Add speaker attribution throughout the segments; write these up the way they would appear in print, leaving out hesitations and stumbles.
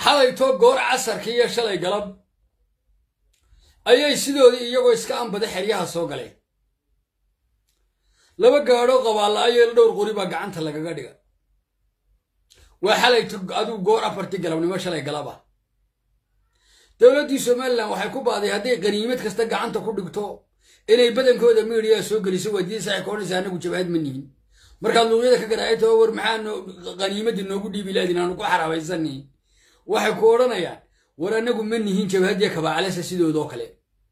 Speaker 1: xalayto goor casarkii iyo shalay galab ayay sidoodii iyagoo iska anbada xeryaha soo galeen laba gaadho qabaala ayay dhowr qori baa gacanta lagaga dhiga waa xalayto adigu goor afartii galabnimo shalay galaba dawladii Soomaaliland waxay ku baaday haddii qaniimad kasta gacanta ku dhigto inay badankooda meediya soo galiso wadiisa ay koonaysa anagu jabhad manihin marka luuqyada ka garaayto war maxaan qaniimada noogu dhiibi laadin aanu ku xaraabaysanay waxay ku oranayaan war anagu manihin jabhadiya ka bacalasa sidoo kale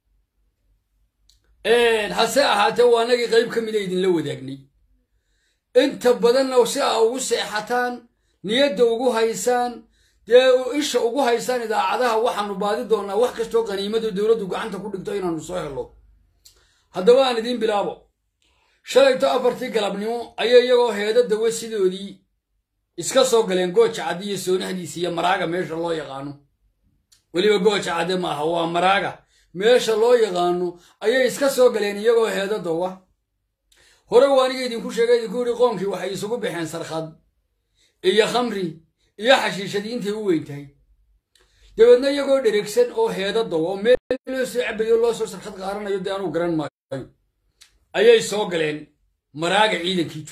Speaker 1: hase ahaatee waa anagii qayb ka mid ah idin la wadaagnay inta badan oo si ay ugu seexataan niyada ugu haysaan dee isha ugu haysaan idaacadaha waxaanu baadi doonaa wax kasto qaniimada dawladdu gacanta ku dhigto inaanu soo helo haddaba aan idin bilaabo shalayto afartii galabnimo ayay iyagoo heedada wasidoodii iska soo galeen gooja cad iyo soonahdiisa iyo maraaga meesha loo yaqaano waliba gooja cad ma aha waa maraaga meesha loo yaqaano ayay iska soo galeen iyagoo heedada wa hore waaniga idinku sheegay idinku yiri qoonkii waxay isugu bixeen sarqad iyo khamri iyo xashiishadii intay u weyntahay dabeedna iyagoo dheregsan oo heedada oo meel loo soo cabayo loo soo sarqad qaaranayo daanu garan maayo ayay soo galeen maraaga ciidankii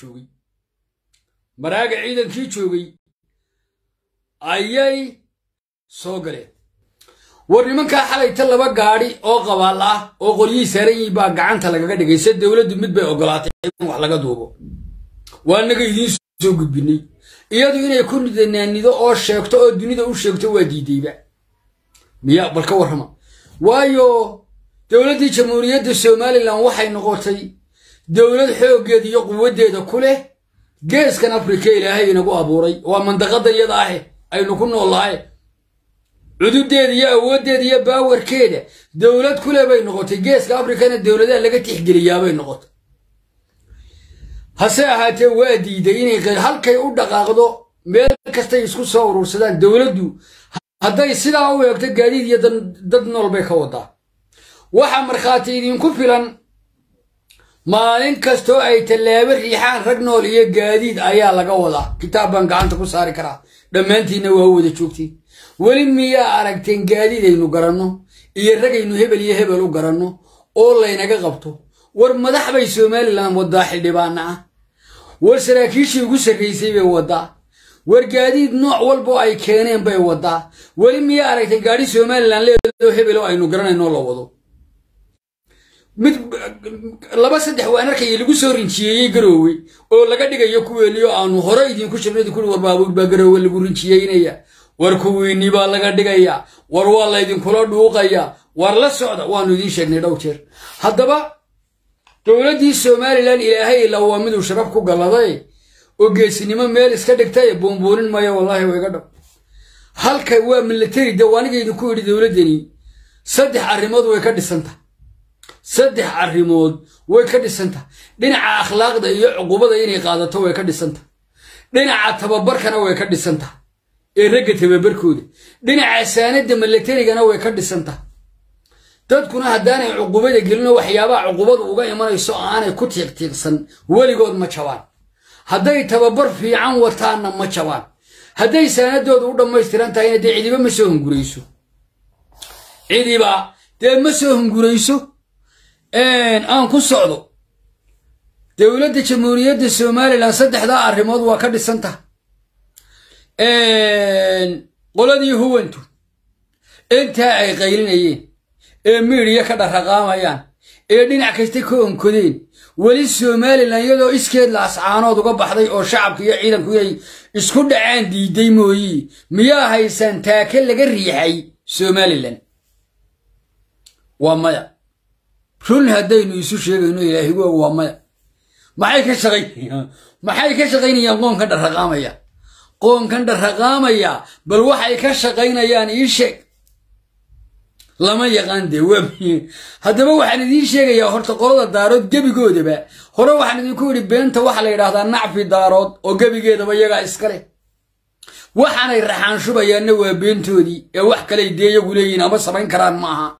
Speaker 1: joogay ayay soo galeen war nimanka xalayta laba gaari oo qabaal ah oo qolyii saaran baa gacanta lagaga dhigay si dawladdu mid bay ogolaatay in wax laga duubo waa naga idin soo gudbinay iyadu inay ku nidaanido oo sheegto oo dunida u sheegto waa diidayba miya balka warrama waayo dawladii jamhuuriyadda Soomaaliland waxay noqotay dawlad xoogeed iyo quwadeeda ku leh geeskan Afrika Ilaahay inagu abuuray waa mandaqada iyada ah aynu ku noolahay cududeeda iyo awoodeeda iyo baawarkeeda dawlad ku leh bay noqotay geeska Afrikana dawladaha laga tixgeliyaa bay noqotay hase ahaatee waa diiday inay halkay u dhaqaaqdo meel kasta isku soo urursadaan dawladdu hadday sidaa u eegto gaadiid iyo dad nool bay ka wadaa waxa markhaati idinku filan maalin kasto ay talaabo riixaan rag nool iyo gaadiid ayaa laga wadaa kitaaban gacanta ku saari karaa dhammaantiina waa wada joogtiin weli miyaa aragteen gaadiid aynu garanno iyo ragaynu hebel iyo hebel u garanno oo laynaga qabto war madax bay Soomaaliland wadaa xildhibaana ah war saraakiishii ugu sarreysay bay wadaa war gaadiid nooc walba ay keeneen bay wadaa weli miyaa aragteen gaari Soomaaliland leedo hebel oo aynu garanayno la wado mid laba saddex waan arkay lagu soo rinjiyay Garoowe oo laga dhigayo kuweeliyo aanu hore idinku shirnadi ku war baabuur baa Garoowe lagu rinjiyeynaya war kuweeni baa laga dhigaya war waa la idin kula dhuuqaya war la socda waanu idin sheegnay dhowr jeer haddaba dawladii Soomaaliland Ilaahay la waa mid uu sharaf ku galaday oo geesinimo meel iska dhigtay boonboonin maayo wallahi way ga dhab halka waa military dawaaniga idinku yiri dawladani saddex arrimood way ka dhisanta dhinaca akhlaaqda iyo cuqubada inay qaadato way ka dhisanta dhinaca tababarkana way ka dhisanta ee ragga tababarkooda dhinaca saanada militarygana way ka dhisanta dadkuna haddaanay cuqubada gelino waxyaabaha cuqubadu uga imanayso aanay ku tiiqtiiqsan weligood ma jabaan hadday tababar fiican wataana ma jabaan hadday saanadoodu u dhammaystiran tahayna dee cidiba ma soo hungurayso aan ku socdo dawladda jamhuuriyadda Soomaaliland saddexda arrimood waa ka dhisanta qoladii huwantu inta ay qaylinayeen ee meediya ka dharaqaamayaan ee dhinac kasta ka onkodeen wali Soomaaliland iyadoo iskeed la ascaanood uga baxday oo shacabka iyo ciidanku ay isku dhacaan diiday mooyii miyaa haysan taake laga riixay Soomaaliland waa maya run haddaynu isu sheegayno Ilaahay waa maya maxay ka shaqaynayaan qoonkan dharaqaamaya bal waxay ka shaqaynayaan ii sheeg lama yaqaan de haddaba waxaan idin sheegayaa horta qolada daarood gebigoodaba hore waxaan idinku yiri beenta waxa la yiraahdaa nacfi daarood oo gebigeedaba iyaga iska leh waxaanay raxaan shubayaanna waa beentoodii ee wax kale deeyagu leeyihiin ama samayn karaan maaha